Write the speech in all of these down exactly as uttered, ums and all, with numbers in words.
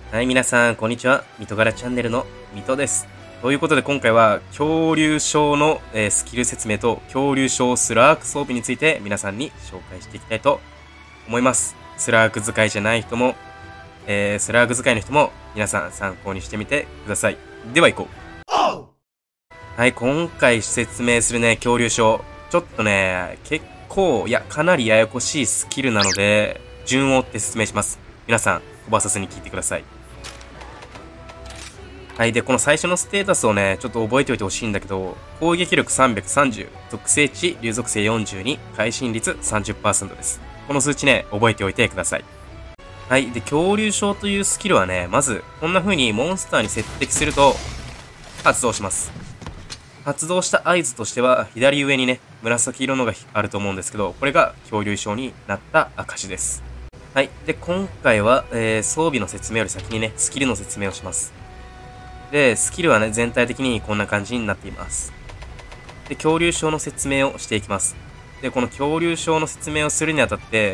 はい、皆さん、こんにちは。ミトガラチャンネルのミトです。ということで、今回は、恐竜症の、えースキル説明と、恐竜症スラーク装備について、皆さんに紹介していきたいと思います。スラーク使いじゃない人も、えースラーク使いの人も、皆さん参考にしてみてください。では行こう。はい、今回説明するね、恐竜症。ちょっとね、結構、いや、かなりややこしいスキルなので、順を追って説明します。皆さん、飛ばさずに聞いてください。はい。で、この最初のステータスをね、ちょっと覚えておいてほしいんだけど、攻撃力さんびゃくさんじゅう、属性値、流属性よんじゅうに、会心率 さんじゅっパーセント です。この数値ね、覚えておいてください。はい。で、恐竜症というスキルはね、まず、こんな風にモンスターに接敵すると、発動します。発動した合図としては、左上にね、紫色のがあると思うんですけど、これが恐竜症になった証です。はい。で、今回は、えー、装備の説明より先にね、スキルの説明をします。で、スキルはね、全体的にこんな感じになっています。で、恐竜症の説明をしていきます。で、この恐竜症の説明をするにあたって、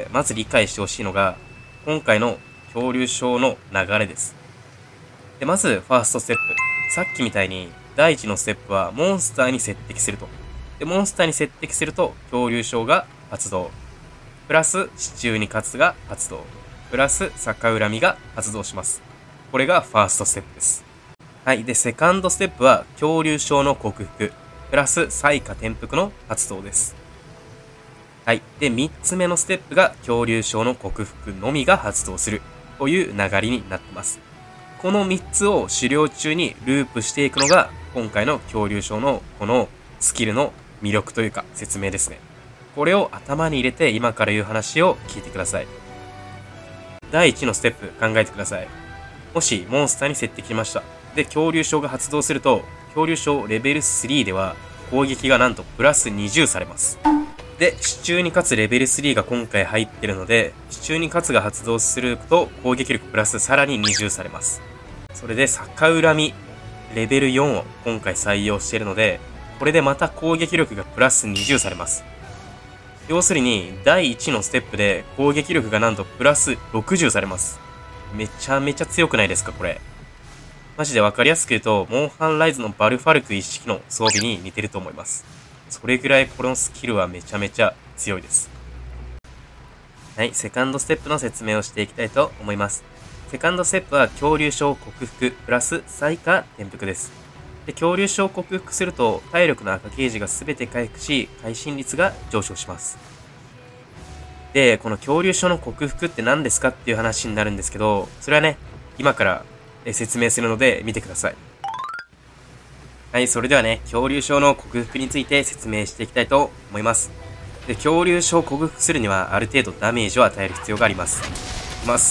まず理解してほしいのが、今回の恐竜症の流れです。で、まず、ファーストステップ。さっきみたいに、第一のステップは、モンスターに接敵すると。で、モンスターに接敵すると、恐竜症が発動。プラス、支柱に勝つが発動。プラス、逆恨みが発動します。これがファーストステップです。はい。で、セカンドステップは、恐竜症の克服、プラス、彩花転覆の発動です。はい。で、三つ目のステップが、恐竜症の克服のみが発動する、という流れになっています。この三つを狩猟中にループしていくのが、今回の恐竜症のこのスキルの魅力というか、説明ですね。これを頭に入れて、今から言う話を聞いてください。第一のステップ、考えてください。もし、モンスターに接敵しました。で、恐竜症が発動すると、恐竜症レベルスリーでは、攻撃がなんとプラスにじゅうされます。で、支柱に勝つレベルスリーが今回入ってるので、支柱に勝つが発動すると、攻撃力プラスさらににじゅうされます。それで、逆恨み、レベルよんを今回採用しているので、これでまた攻撃力がプラスにじゅうされます。要するに、だいいちのステップで攻撃力がなんとプラスろくじゅうされます。めちゃめちゃ強くないですか、これ。マジでわかりやすく言うと、モンハンライズのバルファルク一式の装備に似てると思います。それぐらいこのスキルはめちゃめちゃ強いです。はい、セカンドステップの説明をしていきたいと思います。セカンドステップは恐竜症克服プラス彩花転覆です。で、恐竜症を克服すると体力の赤ゲージが全て回復し、会心率が上昇します。で、この恐竜症の克服って何ですかっていう話になるんですけど、それはね、今から説明するので見てください。はい、それではね、恐竜症の克服について説明していきたいと思います。で、恐竜症を克服するにはある程度ダメージを与える必要があります。いきます。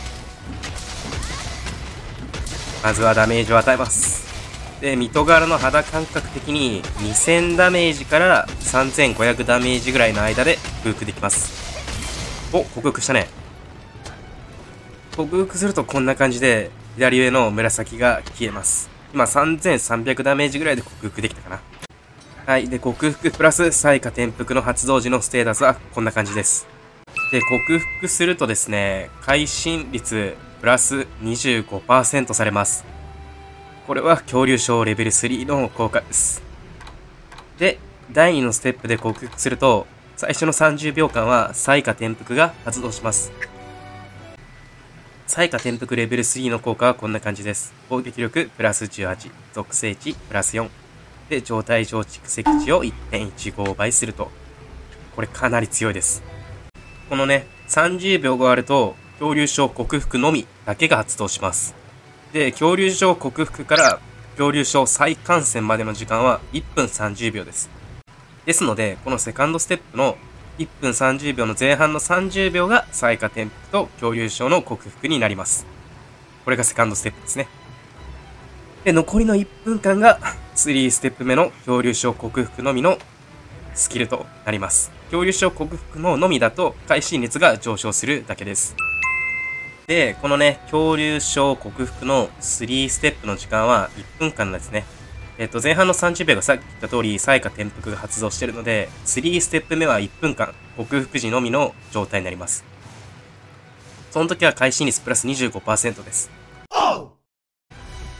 まずはダメージを与えます。で、ミトガラの肌感覚的ににせんダメージからさんぜんごひゃくダメージぐらいの間で克服できます。お、克服したね。克服するとこんな感じで、左上の紫が消えます。今さんぜんさんびゃくダメージぐらいで克服できたかな。はい。で、克服プラス彩花転覆の発動時のステータスはこんな感じです。で、克服するとですね、会心率プラス にじゅうごパーセント されます。これは恐竜症レベルスリーの効果です。で、だいにのステップで克服すると、最初のさんじゅうびょうかんは彩花転覆が発動します。彩花転覆レベルスリーの効果はこんな感じです。攻撃力プラスじゅうはち、属性値プラスよん。で、状態上蓄積値を いってんいちご 倍すると。これかなり強いです。このね、さんじゅうびょうが終わると、恐竜症克服のみだけが発動します。で、恐竜症克服から恐竜症再感染までの時間はいっぷんさんじゅうびょうです。ですので、このセカンドステップのいっぷんさんじゅうびょうの前半のさんじゅうびょうが彩花転覆と恐竜症の克服になります。これがセカンドステップですね。で、残りのいっぷんかんがさんステップ目の恐竜症克服のみのスキルとなります。恐竜症克服ののみだと会心率が上昇するだけです。で、このね、恐竜症克服のさんステップの時間はいっぷんかんなんですね。えっと、前半のさんじゅうびょうがさっき言った通り、彩花転覆が発動しているので、さんステップ目はいっぷんかん、克服時のみの状態になります。その時は会心率プラス にじゅうごパーセント です。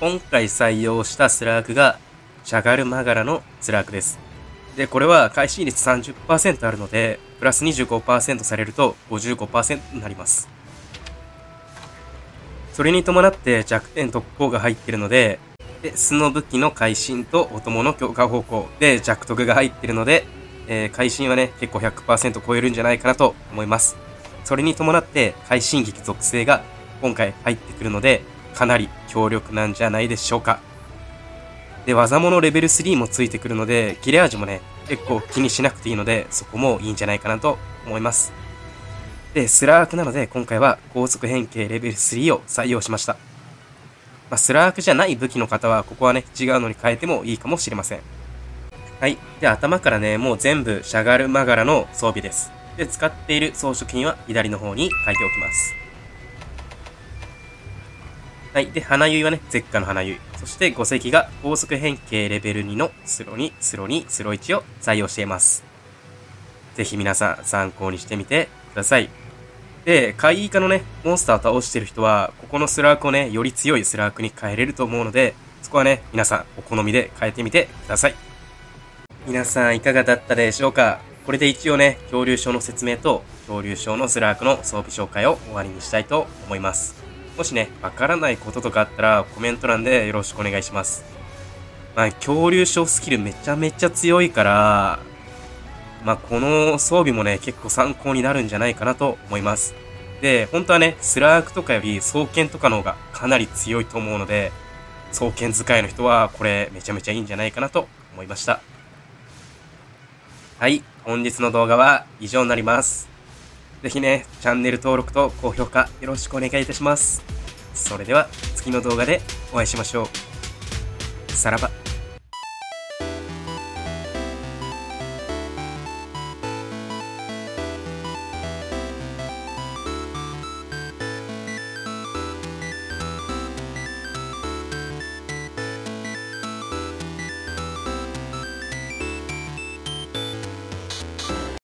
今回採用したスラークが、シャガルマガラのスラークです。で、これは回収率 さんじゅっパーセント あるので、プラス にじゅうごパーセント されると ごじゅうごパーセント になります。それに伴って弱点特攻が入っているので、で、素の武器の会心とお供の強化方向で弱特が入っているので、えー、会心はね、結構 ひゃくパーセント 超えるんじゃないかなと思います。それに伴って会心撃属性が今回入ってくるので、かなり強力なんじゃないでしょうか。で、技物レベルスリーもついてくるので、切れ味もね、結構気にしなくていいので、そこもいいんじゃないかなと思います。で、スラークなので、今回は高速変形レベルスリーを採用しました。まあ、スラークじゃない武器の方は、ここはね、違うのに変えてもいいかもしれません。はい。で、頭からね、もう全部シャガルマガラの装備です。で、使っている装飾品は左の方に書いておきます。はい。で、花結はね、絶火の花結。そして五石が高速変形レベルにのスロに、スロに、スロいちを採用しています。ぜひ皆さん参考にしてみてください。で、怪異化のね、モンスターを倒してる人は、ここのスラークをね、より強いスラークに変えれると思うので、そこはね、皆さんお好みで変えてみてください。皆さんいかがだったでしょうか？これで一応ね、恐竜症の説明と、恐竜症のスラークの装備紹介を終わりにしたいと思います。もしね、わからないこととかあったら、コメント欄でよろしくお願いします。まあ、恐竜症スキルめちゃめちゃ強いから、まあ、この装備もね、結構参考になるんじゃないかなと思います。で、本当はね、スラークとかより双剣とかの方がかなり強いと思うので、双剣使いの人はこれめちゃめちゃいいんじゃないかなと思いました。はい、本日の動画は以上になります。ぜひね、チャンネル登録と高評価よろしくお願いいたします。それでは次の動画でお会いしましょう。さらば。